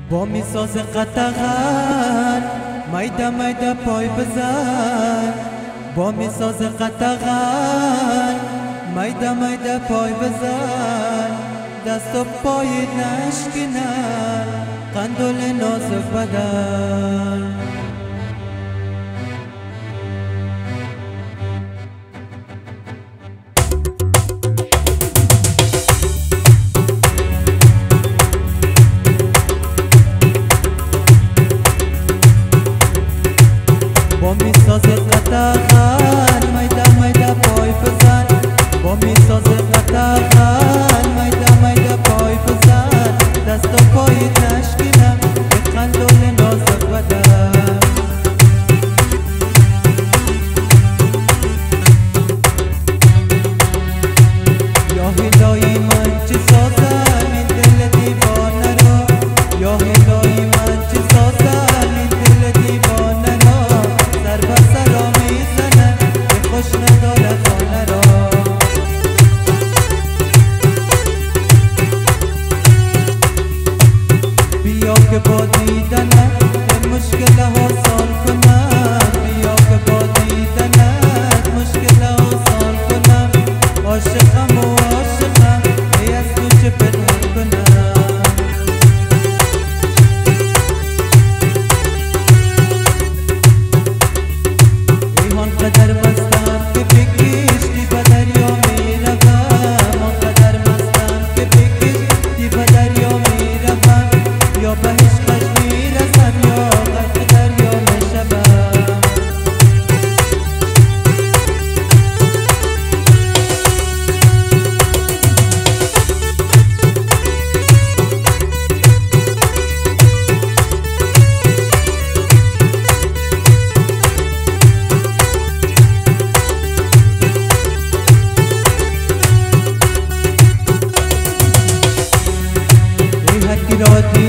با میساز قطغن میده میده پای بزن با میساز قطغن میده میده پای بزن دست و پای نشکنن قندول نازک بدن با میساز قطغن میده میده پای بزن با میساز قطغن میده میده پای بزن دست و پای نشکنم به قندول نازک بدن یا هلای من چی سازم این دل دیوانه را یا هلای من چی سازم این دل دیوانه را سر به سرا میزنم که خوش نداره خانه را بیا که با دیدنت به مشکل آسان کنم بیا که با دیدنت مشکل آسان کنم عاشقم و عاشقم ای از تو چه پنهان کنم ای آنقدر مستم که بکشتی به دریا میروم آنقدر مستم که بکشتی به دریا میروم یا به عشقش میرسم یا غرق دریا میشوم ای هر کی را